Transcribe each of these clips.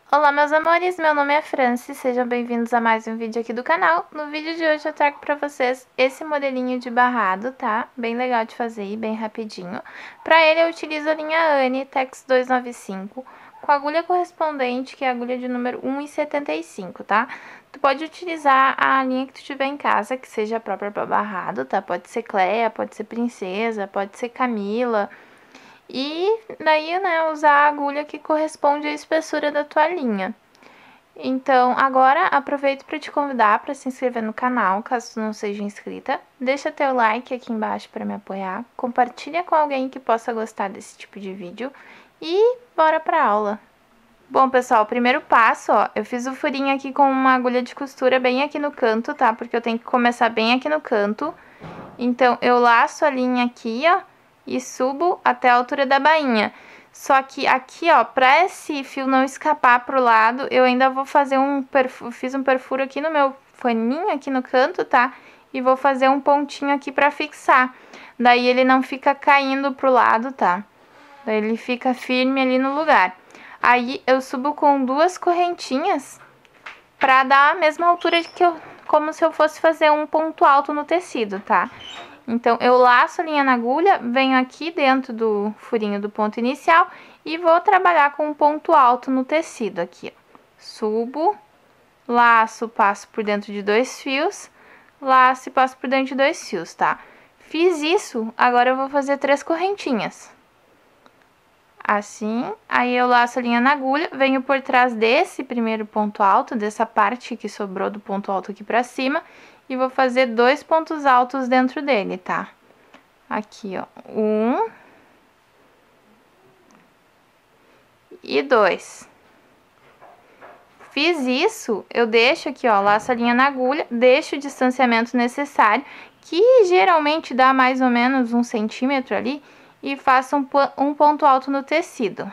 Olá, meus amores, meu nome é Franci, sejam bem-vindos a mais um vídeo aqui do canal. No vídeo de hoje eu trago pra vocês esse modelinho de barrado, tá? Bem legal de fazer e bem rapidinho. Pra ele eu utilizo a linha Anne Tex 295, com a agulha correspondente, que é a agulha de número 1,75, tá? Tu pode utilizar a linha que tu tiver em casa, que seja a própria pra barrado, tá? Pode ser Cleia, pode ser Princesa, pode ser Camila. E daí, né, usar a agulha que corresponde à espessura da tua linha. Então, agora aproveito para te convidar para se inscrever no canal, caso tu não seja inscrita. Deixa teu like aqui embaixo para me apoiar. Compartilha com alguém que possa gostar desse tipo de vídeo. E bora pra aula! Bom, pessoal, o primeiro passo, ó, eu fiz o furinho aqui com uma agulha de costura bem aqui no canto, tá? Porque eu tenho que começar bem aqui no canto. Então, eu laço a linha aqui, ó, e subo até a altura da bainha. Só que aqui, ó, pra esse fio não escapar pro lado, eu ainda vou fazer fiz um perfuro aqui no meu faninho, aqui no canto, tá? E vou fazer um pontinho aqui pra fixar. Daí ele não fica caindo pro lado, tá? Daí ele fica firme ali no lugar. Aí eu subo com duas correntinhas pra dar a mesma altura como se eu fosse fazer um ponto alto no tecido, tá? Então, eu laço a linha na agulha, venho aqui dentro do furinho do ponto inicial e vou trabalhar com um ponto alto no tecido aqui, ó. Subo, laço, passo por dentro de dois fios, laço e passo por dentro de dois fios, tá? Fiz isso, agora eu vou fazer 3 correntinhas. Assim, aí eu laço a linha na agulha, venho por trás desse primeiro ponto alto, dessa parte que sobrou do ponto alto aqui pra cima, e vou fazer 2 pontos altos dentro dele, tá? Aqui, ó, 1 e 2. Fiz isso, eu deixo aqui, ó, laço a linha na agulha, deixo o distanciamento necessário, que geralmente dá mais ou menos 1 centímetro ali, e faço um ponto alto no tecido,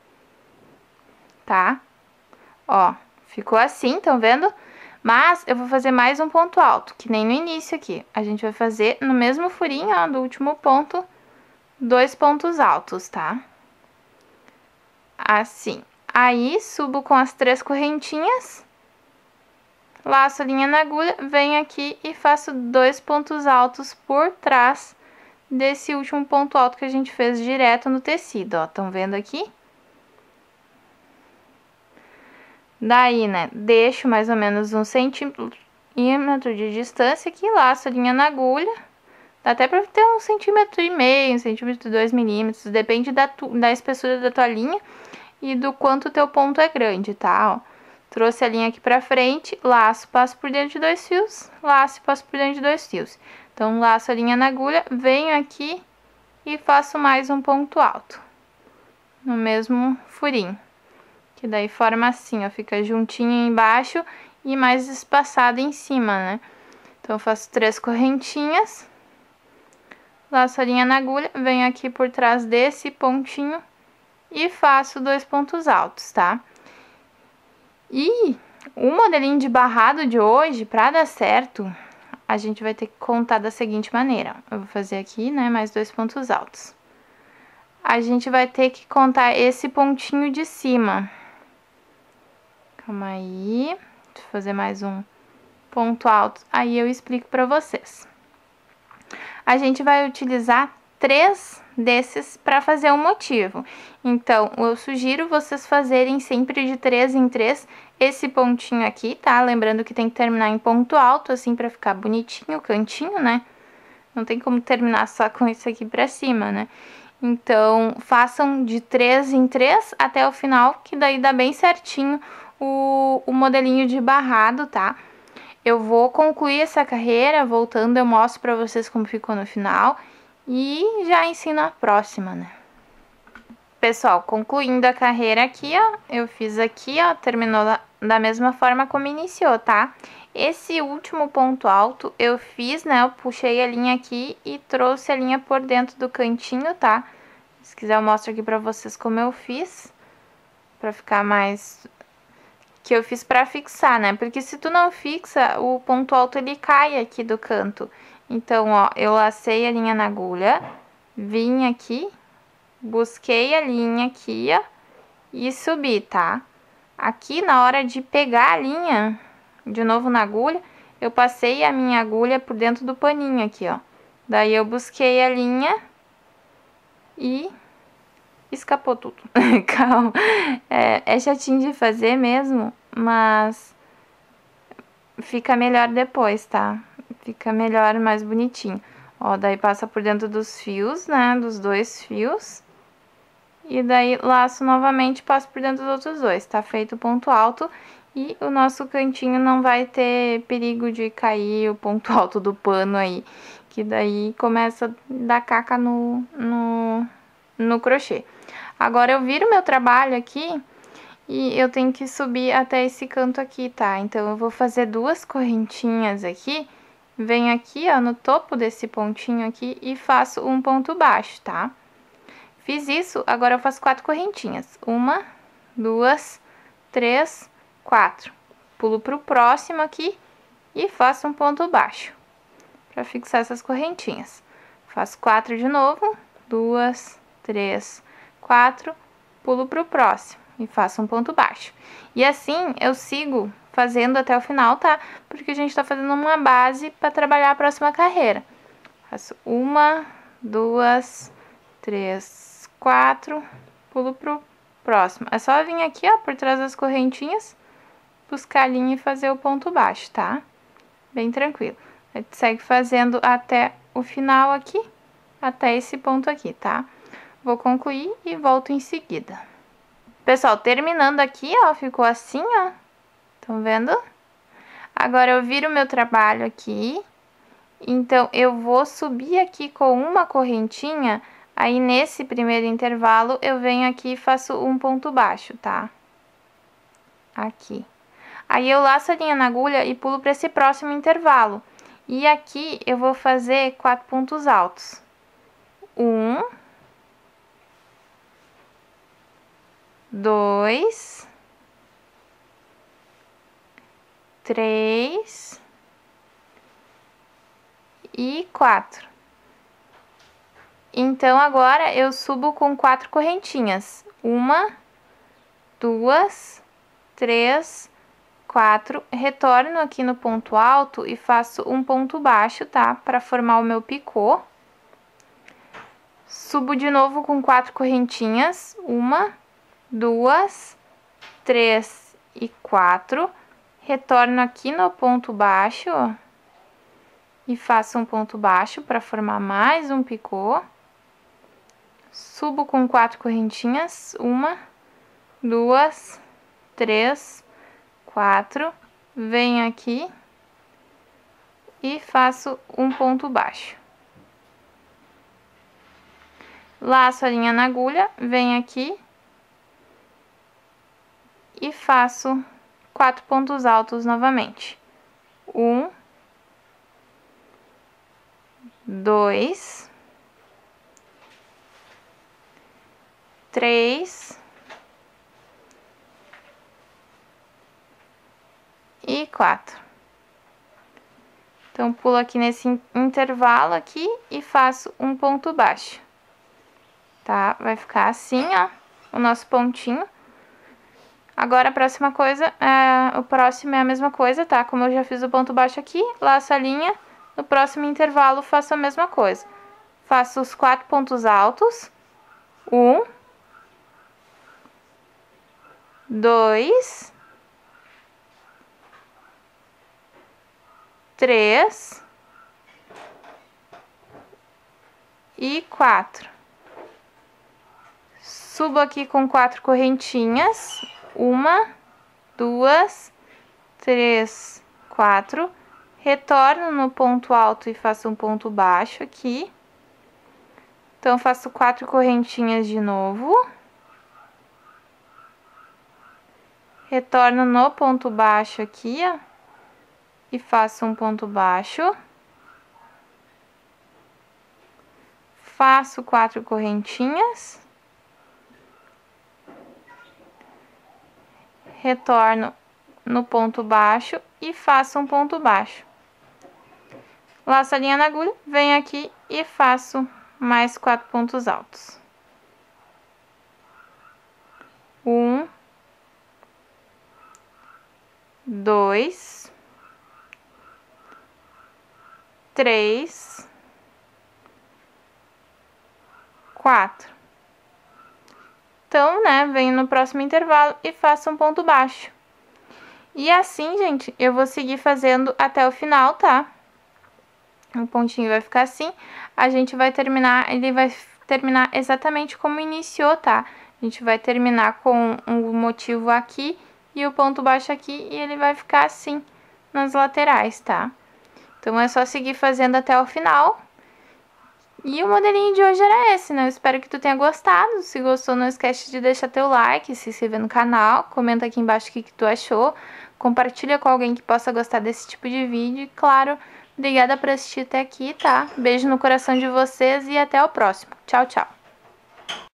tá? Ó, ficou assim, estão vendo? Mas eu vou fazer mais um ponto alto, que nem no início aqui. A gente vai fazer no mesmo furinho, ó, do último ponto, 2 pontos altos, tá? Assim. Aí, subo com as 3 correntinhas, laço a linha na agulha, venho aqui e faço 2 pontos altos por trás desse último ponto alto que a gente fez direto no tecido, ó. Estão vendo aqui? Daí, né, deixo mais ou menos 1 centímetro de distância aqui, laço a linha na agulha. Dá até pra ter 1,5 centímetro, 1 centímetro, 2 milímetros, depende da espessura da tua linha e do quanto o teu ponto é grande, tá? Ó, trouxe a linha aqui pra frente, laço, passo por dentro de 2 fios, laço e passo por dentro de 2 fios. Então, laço a linha na agulha, venho aqui e faço mais um ponto alto no mesmo furinho. Que daí forma assim, ó, fica juntinho embaixo e mais espaçado em cima, né? Então, eu faço 3 correntinhas, laço a linha na agulha, venho aqui por trás desse pontinho e faço 2 pontos altos, tá? E o modelinho de barrado de hoje, pra dar certo, a gente vai ter que contar da seguinte maneira. Eu vou fazer aqui, né, mais 2 pontos altos. A gente vai ter que contar esse pontinho de cima. Calma aí, deixa eu fazer mais um ponto alto, aí eu explico pra vocês. A gente vai utilizar 3 desses para fazer um motivo. Então, eu sugiro vocês fazerem sempre de 3 em 3 esse pontinho aqui, tá? Lembrando que tem que terminar em ponto alto, assim, para ficar bonitinho o cantinho, né? Não tem como terminar só com isso aqui pra cima, né? Então, façam de 3 em 3 até o final, que daí dá bem certinho o modelinho de barrado, tá? Eu vou concluir essa carreira, voltando eu mostro pra vocês como ficou no final e já ensino a próxima, né? Pessoal, concluindo a carreira aqui, ó, eu fiz aqui, ó, terminou da mesma forma como iniciou, tá? Esse último ponto alto eu fiz, né, eu puxei a linha aqui e trouxe a linha por dentro do cantinho, tá? Se quiser eu mostro aqui pra vocês como eu fiz, pra ficar mais... que eu fiz pra fixar, né? Porque se tu não fixa, o ponto alto ele cai aqui do canto. Então, ó, eu lacei a linha na agulha, vim aqui, busquei a linha aqui, ó, e subi, tá? Aqui, na hora de pegar a linha, de novo na agulha, eu passei a minha agulha por dentro do paninho aqui, ó. Daí eu busquei a linha e escapou tudo. Calma. É chatinho de fazer mesmo, mas fica melhor depois, tá? Fica melhor, mais bonitinho. Ó, daí passa por dentro dos fios, né? Dos 2 fios. E daí laço novamente, passo por dentro dos outros 2. Tá feito o ponto alto. E o nosso cantinho não vai ter perigo de cair o ponto alto do pano aí. Que daí começa a dar caca no crochê. Agora eu viro meu trabalho aqui e eu tenho que subir até esse canto aqui, tá? Então eu vou fazer 2 correntinhas aqui, venho aqui, ó, no topo desse pontinho aqui e faço um ponto baixo, tá? Fiz isso, agora eu faço 4 correntinhas. 1, 2, 3, 4. Pulo pro próximo aqui e faço um ponto baixo para fixar essas correntinhas. Faço 4 de novo, 2, 3, 4, pulo pro próximo e faço um ponto baixo. E assim eu sigo fazendo até o final, tá? Porque a gente tá fazendo uma base para trabalhar a próxima carreira. Faço 1, 2, 3, 4, pulo pro próximo. É só vir aqui, ó, por trás das correntinhas, buscar a linha e fazer o ponto baixo, tá? Bem tranquilo. A gente segue fazendo até o final aqui, até esse ponto aqui, tá? Vou concluir e volto em seguida. Pessoal, terminando aqui, ó, ficou assim, ó. Estão vendo? Agora eu viro meu trabalho aqui. Então, eu vou subir aqui com uma correntinha. Aí, nesse primeiro intervalo, eu venho aqui e faço um ponto baixo, tá? Aqui. Aí, eu laço a linha na agulha e pulo para esse próximo intervalo. E aqui, eu vou fazer 4 pontos altos. 1, 2, 3 e 4. Então, agora eu subo com 4 correntinhas. 1, 2, 3, 4. Retorno aqui no ponto alto e faço um ponto baixo, tá? Para formar o meu picô. Subo de novo com 4 correntinhas. 1, 2, 3 e 4. Retorno aqui no ponto baixo, ó, e faço um ponto baixo para formar mais um picô. Subo com 4 correntinhas. 1, 2, 3, 4. Venho aqui e faço um ponto baixo. Laço a linha na agulha, venho aqui e faço 4 pontos altos novamente. 1, 2, 3 e 4. Então, pulo aqui nesse intervalo aqui e faço um ponto baixo, tá? Vai ficar assim, ó, o nosso pontinho. Agora, a próxima coisa, o próximo é a mesma coisa, tá? Como eu já fiz o ponto baixo aqui, laço a linha, no próximo intervalo faço a mesma coisa. Faço os 4 pontos altos. 1, 2, 3 e 4. Subo aqui com 4 correntinhas. 1, 2, 3, 4. Retorno no ponto alto e faço um ponto baixo aqui. Então, faço 4 correntinhas de novo. Retorno no ponto baixo aqui, ó, e faço um ponto baixo. Faço 4 correntinhas. Retorno no ponto baixo e faço um ponto baixo. Laço a linha na agulha, venho aqui e faço mais 4 pontos altos. 1, 2, 3, 4. Então, né, venho no próximo intervalo e faço um ponto baixo. E assim, gente, eu vou seguir fazendo até o final, tá? O pontinho vai ficar assim. A gente vai terminar, ele vai terminar exatamente como iniciou, tá? A gente vai terminar com um motivo aqui e o ponto baixo aqui, e ele vai ficar assim nas laterais, tá? Então, é só seguir fazendo até o final. E o modelinho de hoje era esse, né? Eu espero que tu tenha gostado. Se gostou, não esquece de deixar teu like, se inscrever no canal, comenta aqui embaixo o que tu achou, compartilha com alguém que possa gostar desse tipo de vídeo. E, claro, obrigada por assistir até aqui, tá? Beijo no coração de vocês e até o próximo. Tchau, tchau!